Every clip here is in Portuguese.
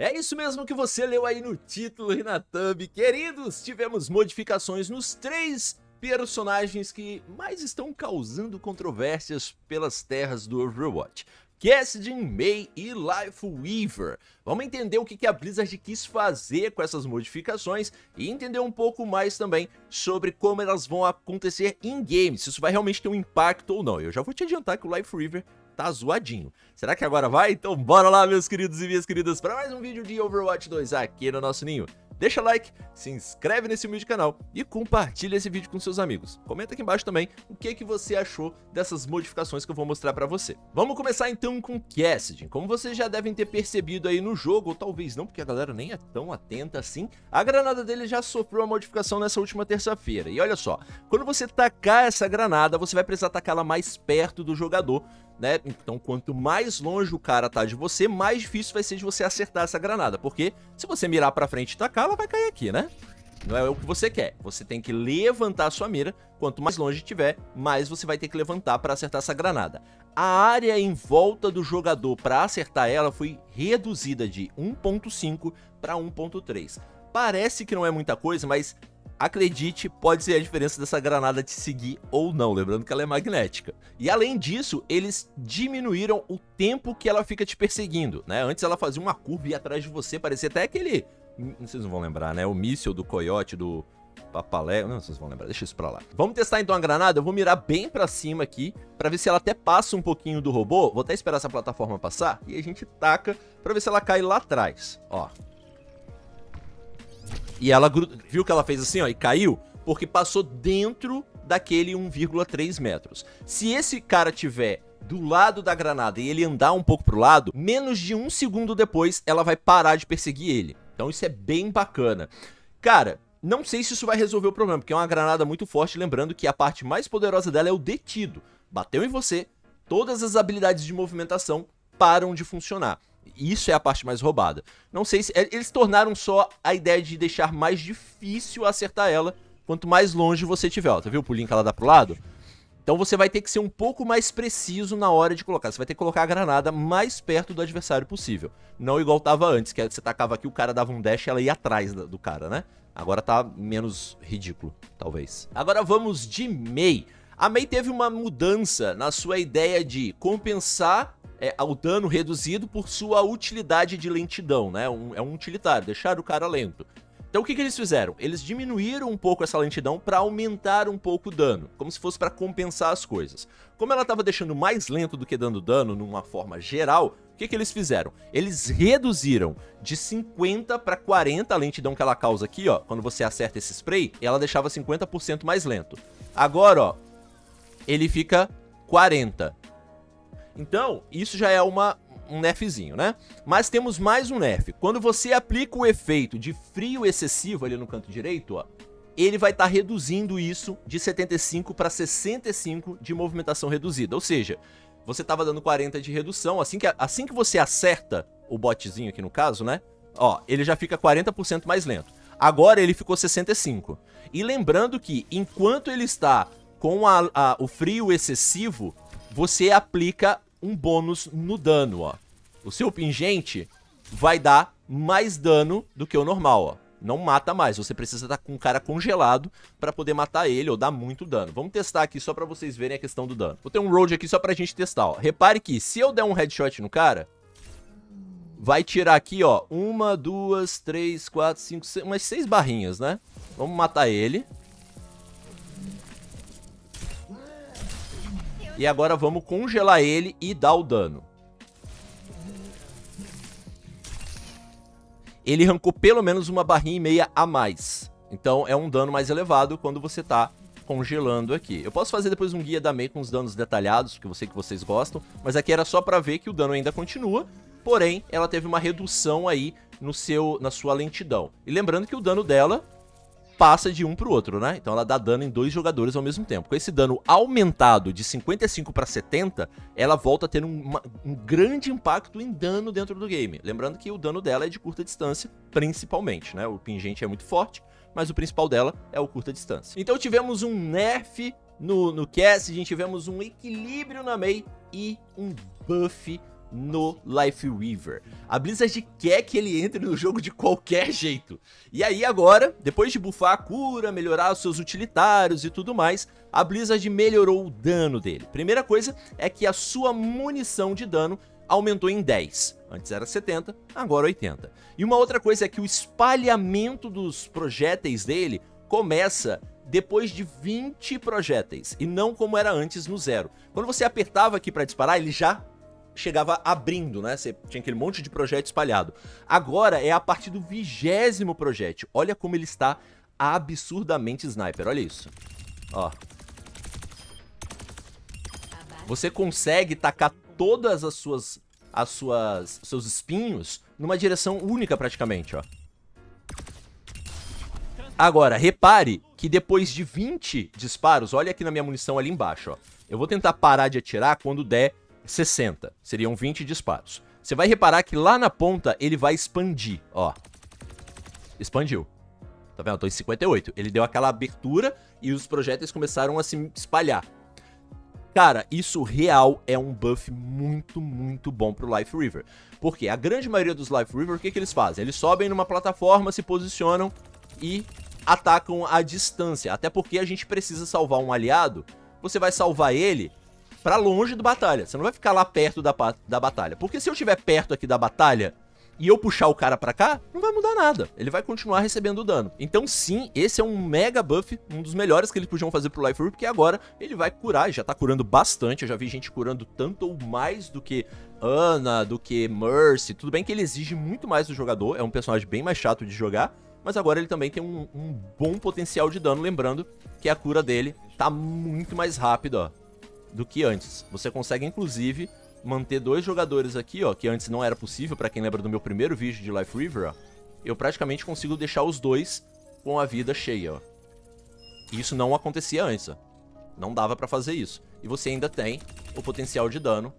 É isso mesmo que você leu aí no título e na thumb, queridos! Tivemos modificações nos 3 personagens que mais estão causando controvérsias pelas terras do Overwatch. Cassidy, Mei e Lifeweaver. Vamos entender o que a Blizzard quis fazer com essas modificações e entender um pouco mais também sobre como elas vão acontecer in-game, se isso vai realmente ter um impacto ou não. Eu já vou te adiantar que o Lifeweaver tá zoadinho. Será que agora vai? Então bora lá, meus queridos e minhas queridas, para mais um vídeo de Overwatch 2 aqui no nosso ninho. Deixa like, se inscreve nesse humilde canal e compartilha esse vídeo com seus amigos. Comenta aqui embaixo também o que você achou dessas modificações que eu vou mostrar pra você. Vamos começar então com Cassidy. Como vocês já devem ter percebido aí no jogo, ou talvez não, porque a galera nem é tão atenta assim, a granada dele já sofreu uma modificação nessa última terça-feira. E olha só, quando você tacar essa granada, você vai precisar tacá-la mais perto do jogador, né? Então quanto mais longe o cara tá de você, mais difícil vai ser de você acertar essa granada, porque se você mirar pra frente e tacar, ela vai cair aqui, né? Não é o que você quer. Você tem que levantar a sua mira. Quanto mais longe tiver, mais você vai ter que levantar para acertar essa granada. A área em volta do jogador para acertar ela foi reduzida de 1.5 para 1.3. Parece que não é muita coisa, mas acredite, pode ser a diferença dessa granada te seguir ou não, lembrando que ela é magnética. E além disso, eles diminuíram o tempo que ela fica te perseguindo, né? Antes ela fazia uma curva e ia atrás de você, parecia até aquele... Vocês não vão lembrar, né? O míssil do coiote, do papalé... Não, vocês vão lembrar, deixa isso pra lá. Vamos testar então a granada, eu vou mirar bem pra cima aqui, pra ver se ela até passa um pouquinho do robô. Vou até esperar essa plataforma passar, e a gente taca pra ver se ela cai lá atrás, ó. E ela, viu que ela fez assim, ó, e caiu? Porque passou dentro daquele 1,3 metros. Se esse cara tiver do lado da granada e ele andar um pouco pro lado, menos de 1 segundo depois, ela vai parar de perseguir ele. Então isso é bem bacana. Cara, não sei se isso vai resolver o problema, porque é uma granada muito forte, lembrando que a parte mais poderosa dela é o detido. Bateu em você, todas as habilidades de movimentação param de funcionar. Isso é a parte mais roubada. Não sei se... Eles tornaram só a ideia de deixar mais difícil acertar ela quanto mais longe você tiver. Ó, tá vendo o pulinho que ela dá pro lado? Então você vai ter que ser um pouco mais preciso na hora de colocar. Você vai ter que colocar a granada mais perto do adversário possível. Não igual tava antes, que você tacava aqui, o cara dava um dash e ela ia atrás do cara, né? Agora tá menos ridículo, talvez. Agora vamos de Mei. A Mei teve uma mudança na sua ideia de compensar o dano reduzido por sua utilidade de lentidão, né? É um utilitário, deixar o cara lento. Então o que eles fizeram? Eles diminuíram um pouco essa lentidão para aumentar um pouco o dano, como se fosse para compensar as coisas. Como ela estava deixando mais lento do que dando dano numa forma geral, o que eles fizeram? Eles reduziram de 50 para 40 a lentidão que ela causa aqui, ó. Quando você acerta esse spray, ela deixava 50% mais lento. Agora, ó, ele fica 40. Então, isso já é um nerfzinho, né? Mas temos mais um nerf. Quando você aplica o efeito de frio excessivo ali no canto direito, ó, ele vai estar reduzindo isso de 75 para 65 de movimentação reduzida. Ou seja, você estava dando 40 de redução, assim que você acerta o botzinho aqui no caso, né? Ó, ele já fica 40% mais lento. Agora ele ficou 65. E lembrando que enquanto ele está com o frio excessivo, você aplica um bônus no dano, ó. O seu pingente vai dar mais dano do que o normal, ó. Não mata mais, você precisa estar com o cara congelado para poder matar ele ou dar muito dano. Vamos testar aqui só para vocês verem a questão do dano. Vou ter um road aqui só pra gente testar, ó. Repare que se eu der um headshot no cara, vai tirar aqui, ó, 1, 2, 3, 4, 5, 6, umas 6 barrinhas, né? Vamos matar ele. E agora vamos congelar ele e dar o dano. Ele arrancou pelo menos 1,5 barrinha a mais. Então é um dano mais elevado quando você tá congelando aqui. Eu posso fazer depois um guia da Mei com os danos detalhados, porque eu sei que vocês gostam. Mas aqui era só pra ver que o dano ainda continua. Porém, ela teve uma redução aí na sua lentidão. E lembrando que o dano dela passa de um pro outro, né? Então ela dá dano em 2 jogadores ao mesmo tempo. Com esse dano aumentado de 55 para 70, ela volta a ter um grande impacto em dano dentro do game. Lembrando que o dano dela é de curta distância, principalmente, né? O pingente é muito forte, mas o principal dela é o curta distância. Então tivemos um nerf no Cassidy, tivemos um equilíbrio na Mei e um buff no Life Weaver. A Blizzard quer que ele entre no jogo de qualquer jeito. E aí agora, depois de buffar a cura, melhorar os seus utilitários e tudo mais, a Blizzard melhorou o dano dele. Primeira coisa é que a sua munição de dano aumentou em 10. Antes era 70, agora 80. E uma outra coisa é que o espalhamento dos projéteis dele começa depois de 20 projéteis, e não como era antes no 0. Quando você apertava aqui para disparar, ele já chegava abrindo, né? Você tinha aquele monte de projétil espalhado. Agora é a partir do 20º projétil. Olha como ele está absurdamente sniper, olha isso. Ó. Você consegue tacar todas seus espinhos numa direção única praticamente, ó. Agora, repare que depois de 20 disparos, olha aqui na minha munição ali embaixo, ó. Eu vou tentar parar de atirar quando der 60. Seriam 20 disparos. Você vai reparar que lá na ponta ele vai expandir, ó. Expandiu. Tá vendo? Eu tô em 58. Ele deu aquela abertura e os projéteis começaram a se espalhar. Cara, isso real é um buff muito, muito bom pro Life Weaver. Porque a grande maioria dos Life Weaver, o que eles fazem? Eles sobem numa plataforma, se posicionam e atacam à distância. Até porque a gente precisa salvar um aliado, você vai salvar ele pra longe da batalha. Você não vai ficar lá perto da batalha. Porque se eu estiver perto aqui da batalha e eu puxar o cara pra cá, não vai mudar nada. Ele vai continuar recebendo dano. Então sim, esse é um mega buff, um dos melhores que eles podiam fazer pro Life Weaver, porque agora ele vai curar, já tá curando bastante. Eu já vi gente curando tanto ou mais do que Ana, do que Mercy. Tudo bem que ele exige muito mais do jogador, é um personagem bem mais chato de jogar, mas agora ele também tem um bom potencial de dano, lembrando que a cura dele tá muito mais rápida, ó, do que antes. Você consegue, inclusive, manter 2 jogadores aqui, ó, que antes não era possível, pra quem lembra do meu primeiro vídeo de Life Weaver, ó. Eu praticamente consigo deixar os 2 com a vida cheia, ó. Isso não acontecia antes, ó. Não dava pra fazer isso. E você ainda tem o potencial de dano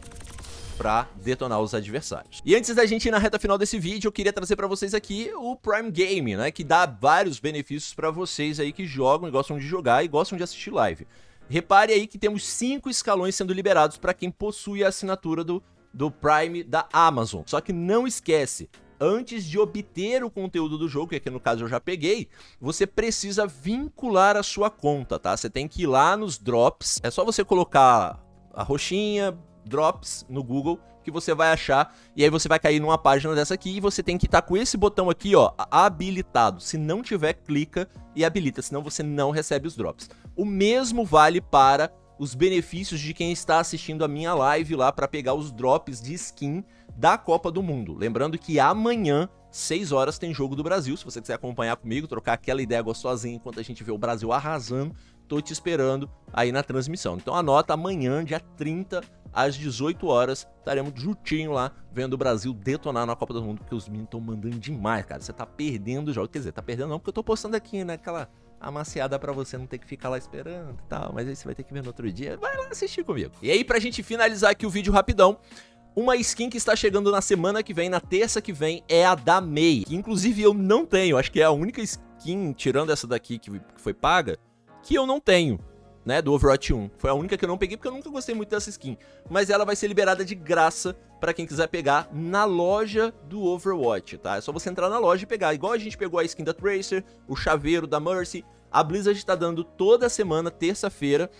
pra detonar os adversários. E antes da gente ir na reta final desse vídeo, eu queria trazer pra vocês aqui o Prime Game, né, que dá vários benefícios pra vocês aí que jogam e gostam de jogar e gostam de assistir live. Repare aí que temos 5 escalões sendo liberados para quem possui a assinatura do Prime da Amazon. Só que não esquece, antes de obter o conteúdo do jogo, que aqui no caso eu já peguei, você precisa vincular a sua conta, tá? Você tem que ir lá nos Drops, é só você colocar a roxinha, Drops, no Google, que você vai achar, e aí você vai cair numa página dessa aqui, e você tem que estar com esse botão aqui, ó, habilitado. Se não tiver, clica e habilita, senão você não recebe os drops. O mesmo vale para os benefícios de quem está assistindo a minha live lá para pegar os drops de skin da Copa do Mundo. Lembrando que amanhã, 6 horas, tem jogo do Brasil. Se você quiser acompanhar comigo, trocar aquela ideia gostosinha enquanto a gente vê o Brasil arrasando, tô te esperando aí na transmissão. Então anota, amanhã, dia 30, às 18 horas, estaremos juntinho lá, vendo o Brasil detonar na Copa do Mundo, porque os meninos estão mandando demais, cara. Você tá perdendo o jogo. Quer dizer, tá perdendo não, porque eu tô postando aqui, né, aquela amaciada pra você não ter que ficar lá esperando e tal, mas aí você vai ter que ver no outro dia. Vai lá assistir comigo. E aí, pra gente finalizar aqui o vídeo rapidão, uma skin que está chegando na semana que vem, na terça que vem, é a da Mei, que inclusive eu não tenho. Acho que é a única skin, tirando essa daqui que foi paga, que eu não tenho, né, do Overwatch 1. Foi a única que eu não peguei porque eu nunca gostei muito dessa skin. Mas ela vai ser liberada de graça pra quem quiser pegar na loja do Overwatch, tá? É só você entrar na loja e pegar. Igual a gente pegou a skin da Tracer, o chaveiro da Mercy. A Blizzard tá dando toda semana, terça-feira,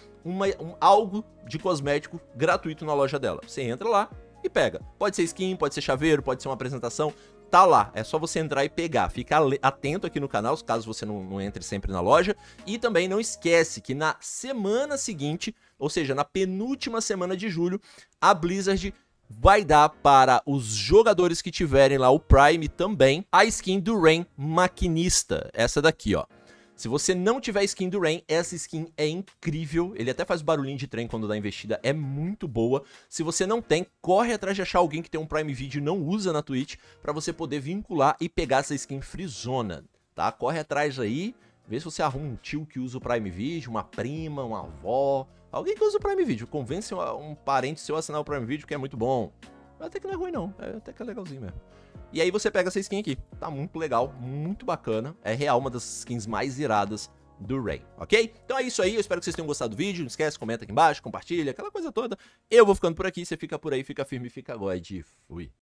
algo de cosmético gratuito na loja dela. Você entra lá e pega. Pode ser skin, pode ser chaveiro, pode ser uma apresentação. Tá lá, é só você entrar e pegar. Fica atento aqui no canal, caso você não entre sempre na loja. E também não esquece que na semana seguinte, ou seja, na penúltima semana de julho, a Blizzard vai dar para os jogadores que tiverem lá o Prime também a skin do Rain Maquinista. Essa daqui, ó. Se você não tiver skin do Rain, essa skin é incrível. Ele até faz barulhinho de trem quando dá investida, é muito boa. Se você não tem, corre atrás de achar alguém que tem um Prime Video e não usa na Twitch, pra você poder vincular e pegar essa skin frizona, tá? Corre atrás aí, vê se você arruma um tio que usa o Prime Video, uma prima, uma avó, alguém que usa o Prime Video. Convence um parente seu a assinar o Prime Video, que é muito bom. Até que não é ruim não, até que é legalzinho mesmo. E aí você pega essa skin aqui, tá muito legal, muito bacana, é real uma das skins mais iradas do Ray, ok? Então é isso aí, eu espero que vocês tenham gostado do vídeo, não esquece, comenta aqui embaixo, compartilha, aquela coisa toda. Eu vou ficando por aqui, você fica por aí, fica firme, fica God, fui.